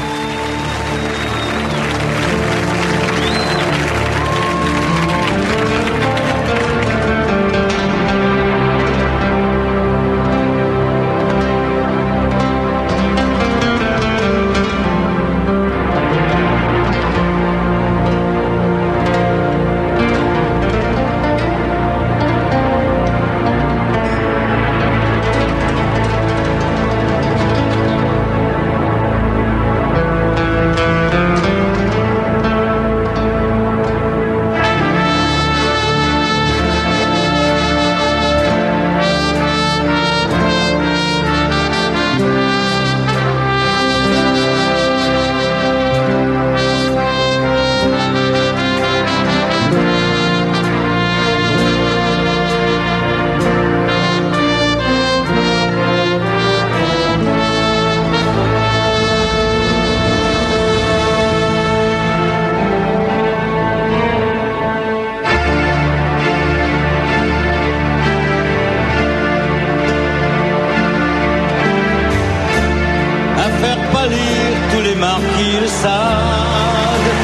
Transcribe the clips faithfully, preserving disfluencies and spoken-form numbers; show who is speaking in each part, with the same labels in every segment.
Speaker 1: Tous les marquis de Sade,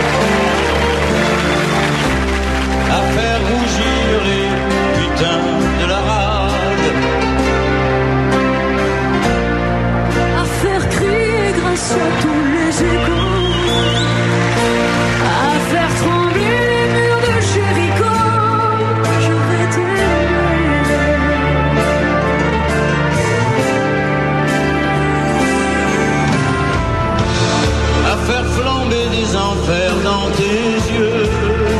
Speaker 1: à faire rougir les putains de la rade,
Speaker 2: à faire crier grâce à tous les échos, à faire trembler les murs de Jéricho. Je vais t'aimer,
Speaker 1: à faire flamber des enfers dans tes yeux,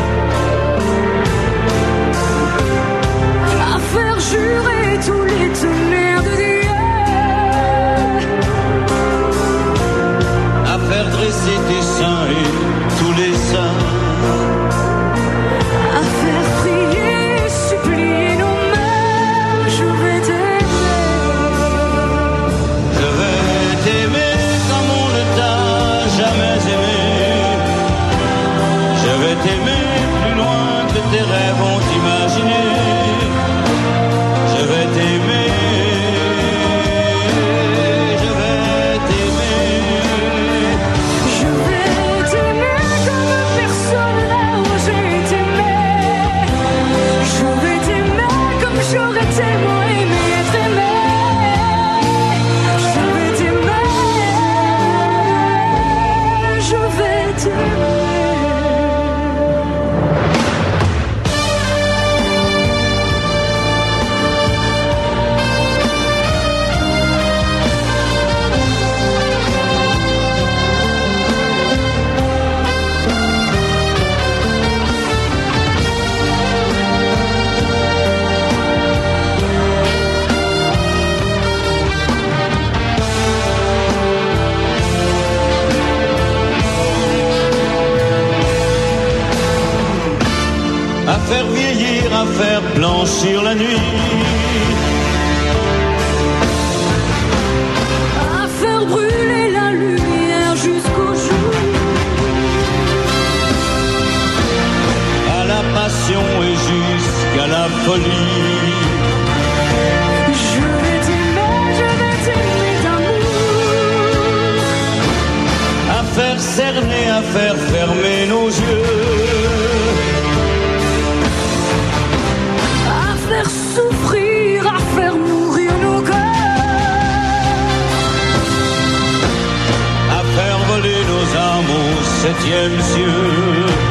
Speaker 2: à faire jurer tous les tonnerres de Dieu,
Speaker 1: à faire dresser tes seins et tous les saints,
Speaker 2: à faire prier et supplier nos mères. Je vais t'aimer,
Speaker 1: je vais t'aimer comme on ne t'a jamais aimé. Je vais t'aimer plus loin que tes rêves ont imaginé. Je vais t'aimer, je vais t'aimer.
Speaker 2: je vais t'aimer comme personne n'a osé t'aimer. Je vais t'aimer comme j'aurais tellement aimé être aimé. Je vais t'aimer, je vais t'aimer.
Speaker 1: À faire vieillir, à faire blanchir la nuit,
Speaker 2: À faire brûler la lumière jusqu'au jour,
Speaker 1: à la passion et jusqu'à la folie.
Speaker 2: je vais t'aimer, je vais t'aimer d'amour,
Speaker 1: À faire cerner, à faire fermer nos yeux,
Speaker 2: à faire souffrir, à faire mourir nos cœurs,
Speaker 1: à faire voler nos âmes au septième cieux.